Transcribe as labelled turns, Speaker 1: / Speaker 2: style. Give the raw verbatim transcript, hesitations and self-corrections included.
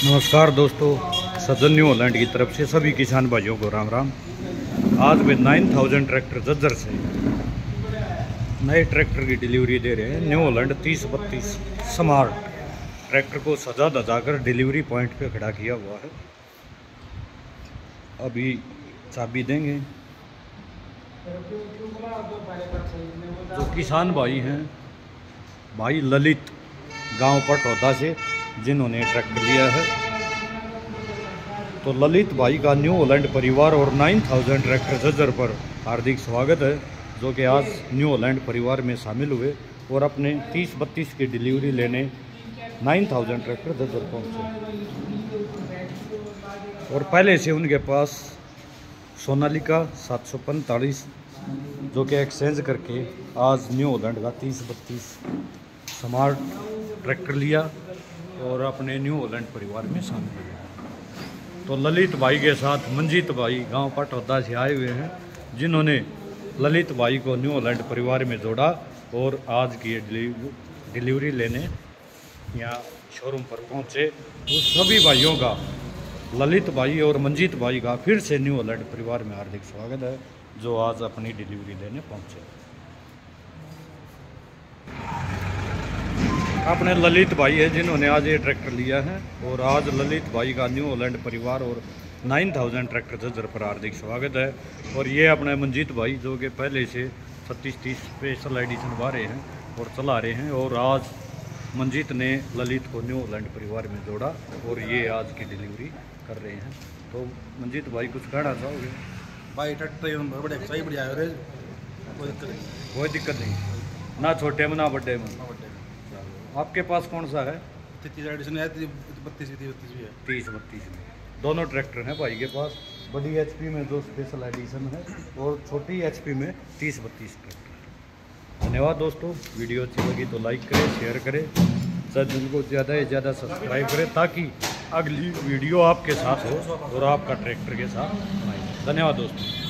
Speaker 1: नमस्कार दोस्तों, सदन न्यू हॉलैंड की तरफ से सभी किसान भाइयों को राम राम। आज वे नाइन थाउजेंड ट्रैक्टर जज्जर से नए ट्रैक्टर की डिलीवरी दे रहे हैं। न्यू हॉलैंड तीस बत्तीस स्मार्ट ट्रैक्टर को सजा धजा कर डिलीवरी पॉइंट पे खड़ा किया हुआ है। अभी चाबी देंगे। जो किसान भाई हैं, भाई ललित गांव पटौदा से, जिन्होंने ट्रैक्टर लिया है, तो ललित भाई का न्यू हॉलैंड परिवार और नाइन थाउजेंड ट्रैक्टर जज्जर पर हार्दिक स्वागत है, जो कि आज न्यू हॉलैंड परिवार में शामिल हुए और अपने तीस बत्तीस की डिलीवरी लेने नाइन थाउजेंड ट्रैक्टर जज्जर पहुँचे। और पहले से उनके पास सोनालिका सात सौ पैंतालीस, जो कि एक्सचेंज करके आज न्यू हॉलैंड का तीस बत्तीस स्मार्ट ट्रैक्टर लिया और अपने न्यू हॉलैंड परिवार में शामिल हुए। तो ललित भाई के साथ मंजीत भाई गांव पटौदा से आए हुए हैं, जिन्होंने ललित भाई को न्यू हॉलैंड परिवार में जोड़ा और आज की डिलीवरी लेने यहाँ शोरूम पर पहुँचे। तो सभी भाइयों का, ललित भाई और मंजीत भाई का फिर से न्यू हॉलैंड परिवार में हार्दिक स्वागत है, जो आज अपनी डिलीवरी लेने पहुँचे। अपने ललित भाई है जिन्होंने आज ये ट्रैक्टर लिया है, और आज ललित भाई का न्यू हॉलैंड परिवार और नाइन थाउजेंड ट्रैक्टर जज्जर पर हार्दिक स्वागत है। और ये अपने मंजीत भाई, जो कि पहले से छत्तीस तीस स्पेशल एडिशन बा रहे हैं और चला रहे हैं, और आज मंजीत ने ललित को न्यू हॉलैंड परिवार में जोड़ा और ये आज की डिलीवरी कर रहे हैं। तो मंजीत भाई, कुछ कहना चाहोगे?
Speaker 2: भाई ट्रैक्टर बड़े सही बढ़िया है, कोई दिक्कत नहीं,
Speaker 1: कोई दिक्कत नहीं, ना छोटे में ना बड़े में। आपके पास कौन सा है?
Speaker 2: तीस एडिशन है, बत्तीस भी है,
Speaker 1: तीस बत्तीस में दोनों ट्रैक्टर हैं भाई के पास। बड़ी एचपी में जो स्पेशल एडिशन है और छोटी एचपी में तीस बत्तीस ट्रैक्टर। धन्यवाद दोस्तों, वीडियो अच्छी लगी तो लाइक करें, शेयर करें, चैनल को ज़्यादा से ज़्यादा सब्सक्राइब करें, ताकि अगली वीडियो आपके साथ हो और आपका ट्रैक्टर के साथ आए। धन्यवाद दोस्तों।